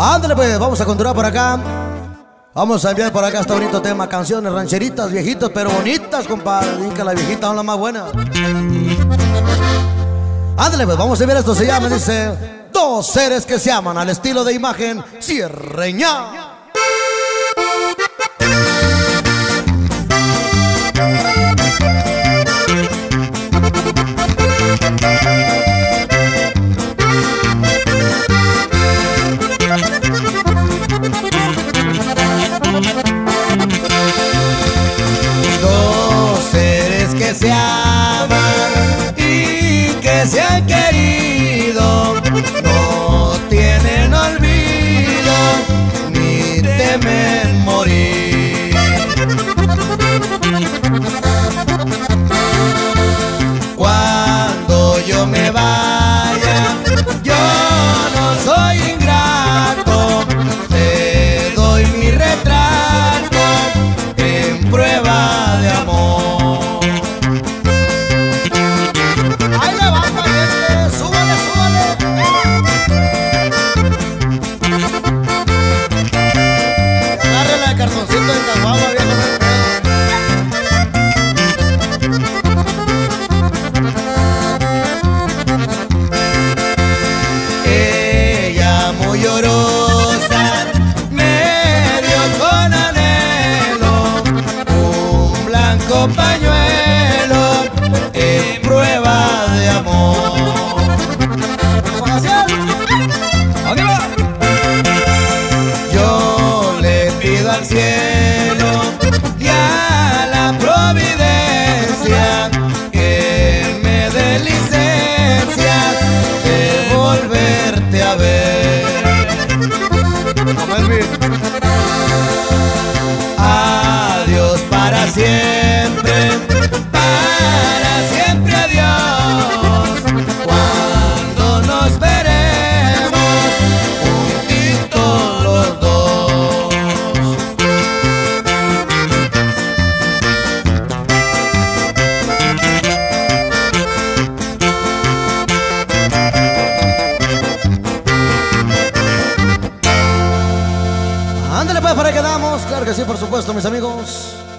Ándale pues, vamos a continuar por acá. Vamos a enviar por acá este bonito tema, canciones rancheritas, viejitos pero bonitas, compadre. Dicen que las viejitas son las más buenas. Ándale pues, vamos a ver esto, se llama, dice: Dos seres que se aman, al estilo de Imagen Sierreña. Dos seres que se aman y que se han querido, no tienen olvido ni temen morir. Cuando yo me vaya, yo no soy ingrato, te doy mi retrato en prueba de amor. ¡Ahí le va, pariente! ¡Súbale, súbale! Agárrela de cartoncito de caguama, viejo. Ella muy llorosa me dio con anhelo un blanco pañuelo en prueba de amor. Yo le pido al cielo y a la providencia que me dé licencia de volverte a ver. Adiós para siempre adiós. Cuando nos veremos juntitos los dos. Ándale pues, para que damos. Claro que sí, por supuesto, mis amigos.